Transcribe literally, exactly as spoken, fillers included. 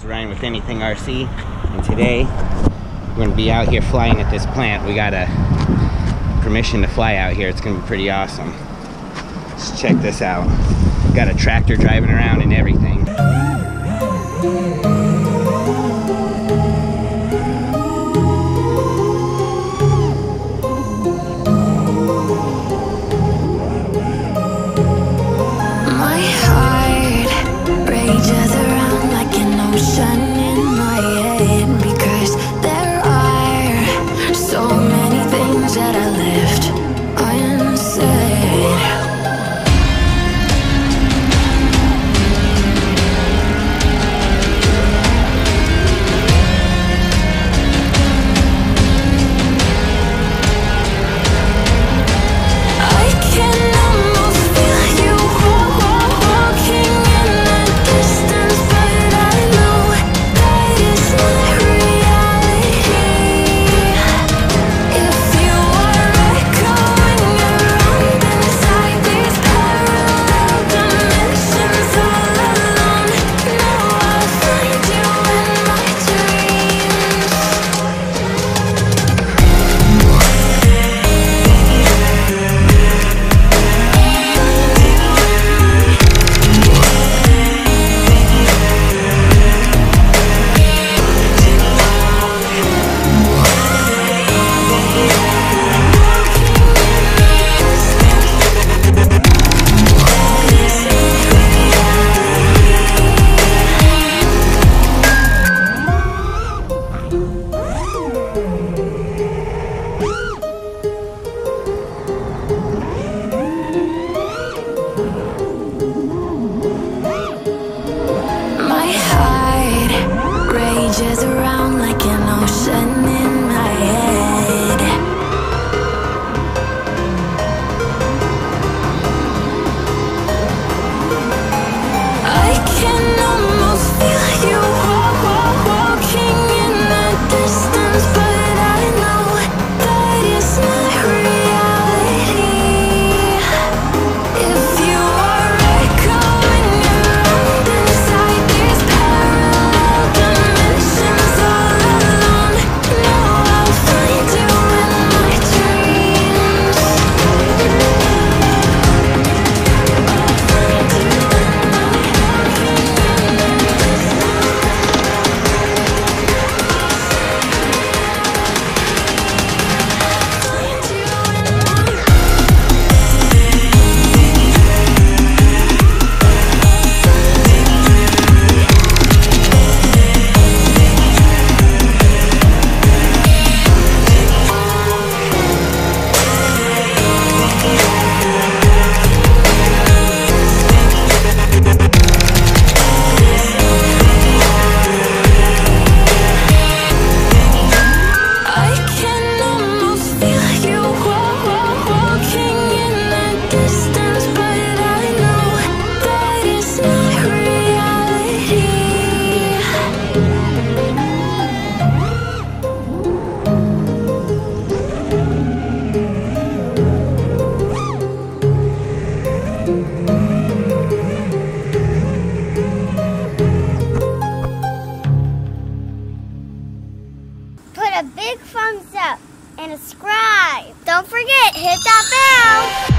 Ryan with Anything R C, and today we're going to be out here flying at this plant. We got a permission to fly out here. It's going to be pretty awesome. Let's check this out. Got a tractor driving around and everything. My heart rages around like an ocean in my head, because there are so many things that I left unsaid. Around like an ocean in my head. I can almost feel you walking in the distance, but I know that it's not reality. If you are echoing around inside these parallel dimensions, put a big thumbs up and subscribe. Don't forget, hit that bell.